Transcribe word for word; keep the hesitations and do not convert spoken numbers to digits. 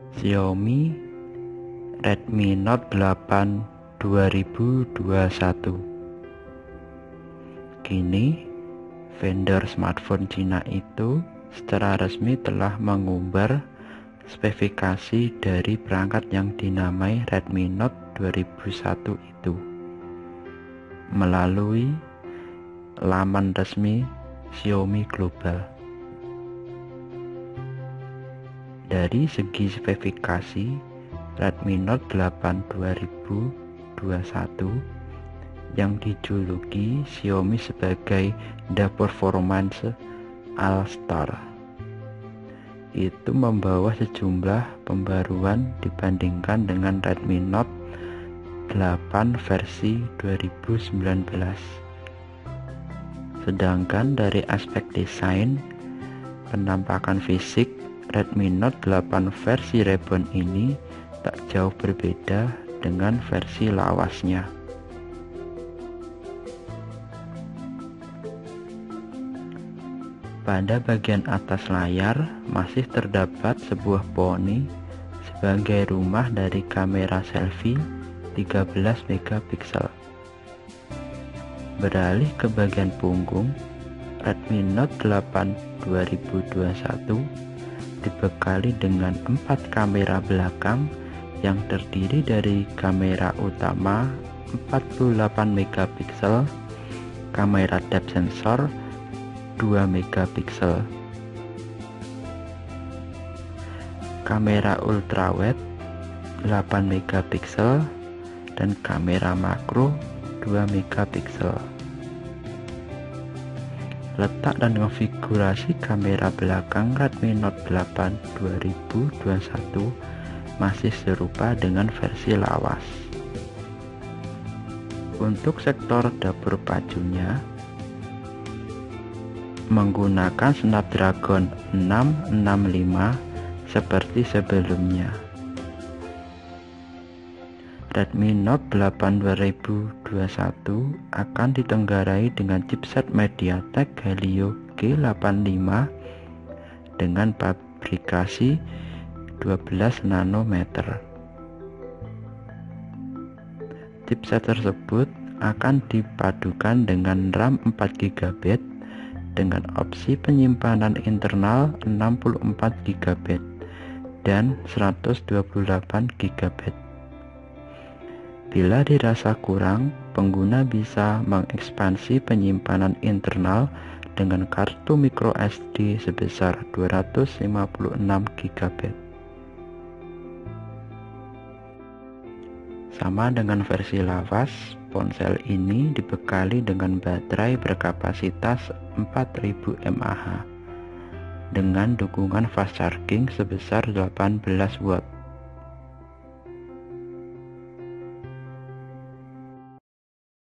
Xiaomi Redmi Note delapan dua ribu dua puluh satu. Kini, vendor smartphone Cina itu secara resmi telah mengumbar spesifikasi dari perangkat yang dinamai Redmi Note dua ribu satu itu melalui laman resmi Xiaomi Global. Dari segi spesifikasi, Redmi Note delapan dua ribu dua puluh satu yang dijuluki Xiaomi sebagai The Performance All-Star itu membawa sejumlah pembaruan dibandingkan dengan Redmi Note delapan versi dua ribu sembilan belas. Sedangkan dari aspek desain, penampakan fisik, Redmi Note delapan versi Reborn ini tak jauh berbeda dengan versi lawasnya. Pada bagian atas layar masih terdapat sebuah poni sebagai rumah dari kamera selfie tiga belas megapiksel. Beralih ke bagian punggung, Redmi Note delapan dua ribu dua puluh satu dibekali dengan empat kamera belakang yang terdiri dari kamera utama empat puluh delapan megapiksel, kamera depth sensor dua megapiksel, kamera ultrawide delapan megapiksel, dan kamera makro dua megapiksel. Letak dan konfigurasi kamera belakang Redmi Note delapan dua ribu dua puluh satu masih serupa dengan versi lawas. Untuk sektor dapur pacunya menggunakan Snapdragon enam enam lima seperti sebelumnya. Redmi Note delapan dua ribu dua puluh satu akan ditenggarai dengan chipset MediaTek Helio G delapan lima dengan fabrikasi dua belas nanometer. Chipset tersebut akan dipadukan dengan RAM empat giga byte dengan opsi penyimpanan internal enam puluh empat giga byte dan seratus dua puluh delapan giga byte. Bila dirasa kurang, pengguna bisa mengekspansi penyimpanan internal dengan kartu micro S D sebesar dua ratus lima puluh enam giga byte. Sama dengan versi lawas, ponsel ini dibekali dengan baterai berkapasitas empat ribu mAh dengan dukungan fast charging sebesar delapan belas watt.